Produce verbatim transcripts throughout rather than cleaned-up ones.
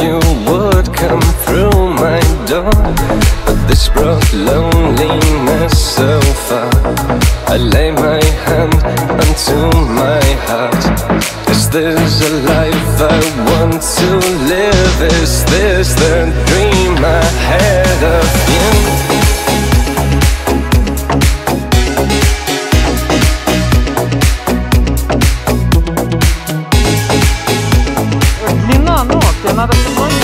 you would come through my door, but this brought loneliness so far. I lay my hand onto my heart. Is this a life I want to live? Is this the dream I had of you? Длина ног, тебе надо сегодня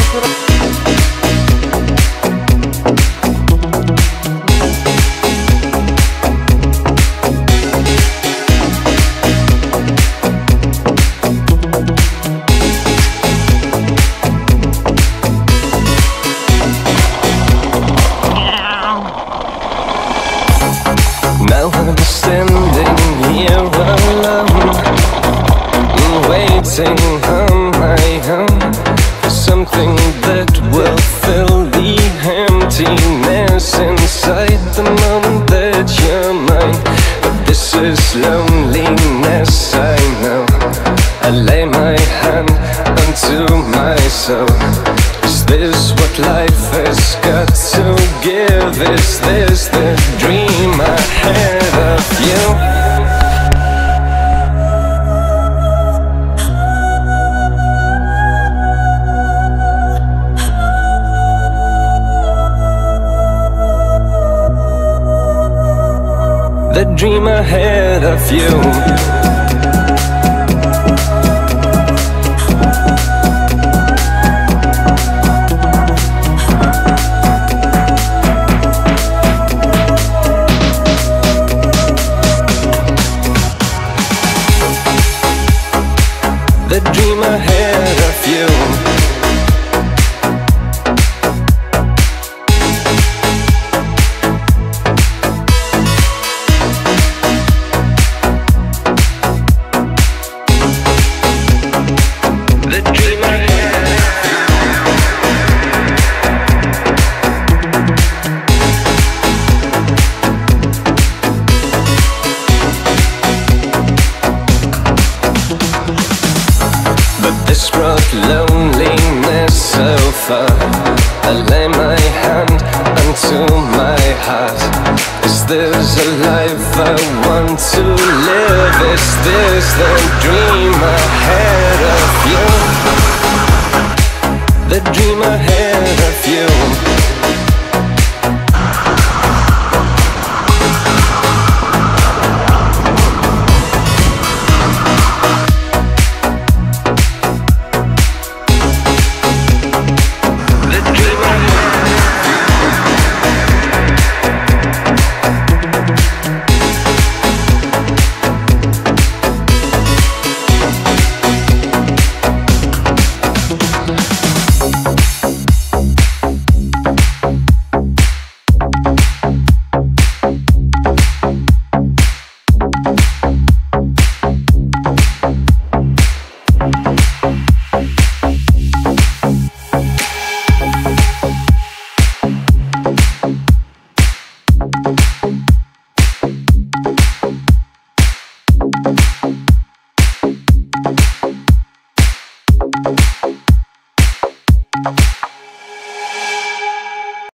Now I'm standing here alone, waiting on my own for something that will fill the emptiness inside the moment that you're mine. But this is loneliness, I know. I lay my hand onto my soul. Is this what life has got to give? Is this the dream I had of you? The dream I had of you. The dream I had of you. The dream I had. But this brought loneliness so far. I lay my hand onto my heart. Is this a life I want to live? Is this the dream I had of you? The dream I had of you. Thank you.